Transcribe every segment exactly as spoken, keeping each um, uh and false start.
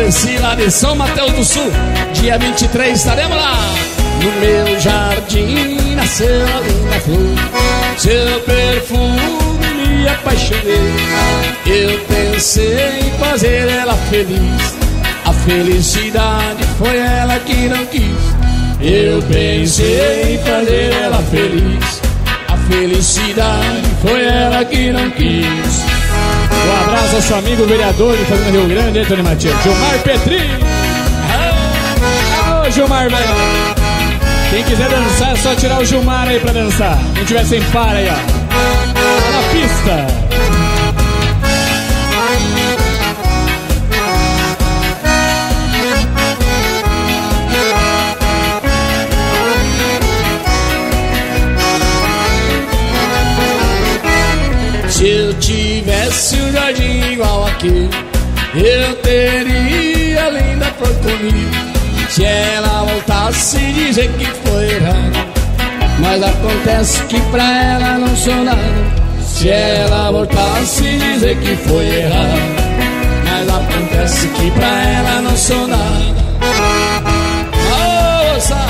Alessi lá de São Mateus do Sul. Dia vinte e três estaremos lá. No meu jardim nasceu a linda flor, seu perfume me apaixonei. Eu pensei em fazer ela feliz, a felicidade foi ela que não quis. Eu pensei em fazer ela feliz, a felicidade foi ela que não quis. Um abraço ao seu amigo vereador de Fazenda Rio Grande, hein, Tony Matias? Gilmar Petrinho. Ô, Gilmar, velho. Quem quiser dançar é só tirar o Gilmar aí pra dançar. Quem tiver sem par aí, ó, tá na pista. Se eu tivesse um jardim igual aquele, eu teria a linda flor comigo. Se ela voltasse dizer que foi errado, mas acontece que pra ela não sou nada. Se ela voltasse dizer que foi errado, mas acontece que pra ela não sou nada. Ouça!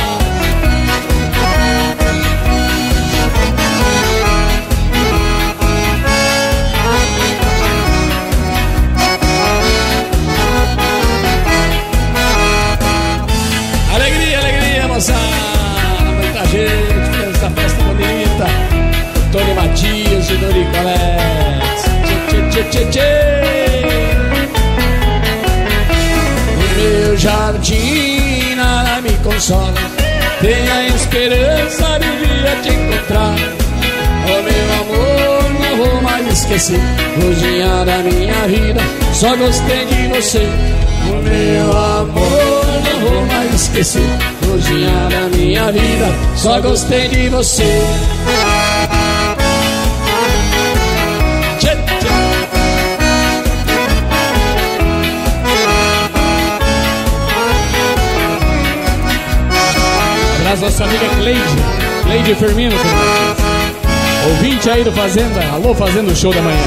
Muita gente fazendo essa festa bonita. Tony Matias e Dorico Alex. Tchê, tchê, tchê, tchê. No meu jardim nada me consola, tenho a esperança de um dia te encontrar. Oh meu amor, não vou mais esquecer, cozinha da minha vida, só gostei de você. Oh meu amor, não vou mais esquecer, cozinha da minha vida, só gostei de você. Tchê, tchê. Abraço à nossa amiga Cleide, Cleide Firmino, ouvinte aí do Fazenda. Alô, Fazenda, o show da manhã.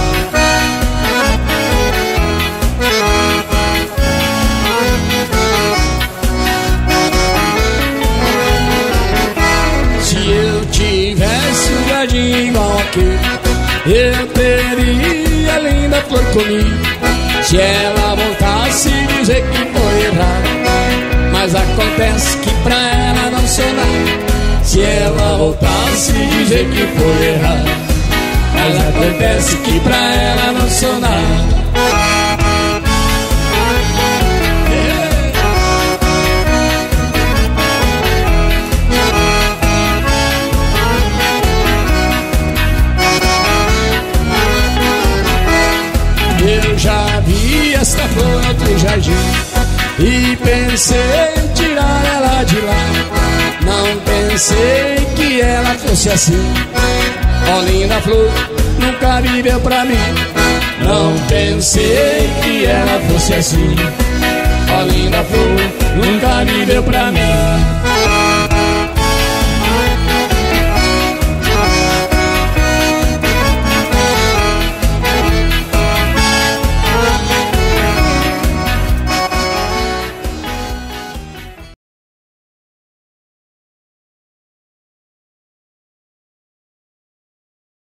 Tivesse um jardim igual aquele, eu teria a linda flor comigo. Se ela voltasse dizer que foi errado, mas acontece que pra ela não sou nada. Se ela voltasse dizer que foi errado, mas acontece que pra ela não sou nada. Eu já vi esta flor no outro jardim e pensei em tirar ela de lá. Não pensei que ela fosse assim. Ó linda flor, nunca viveu pra mim. Não pensei que ela fosse assim. Ó linda flor, nunca viveu pra mim.